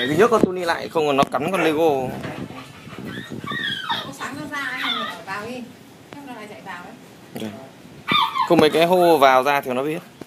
phải nhấc con Tony lại không là nó cắn con Lego. Sáng nó ra vào đi, nó lại chạy vào đấy. Không mấy cái hô vào ra thì nó biết.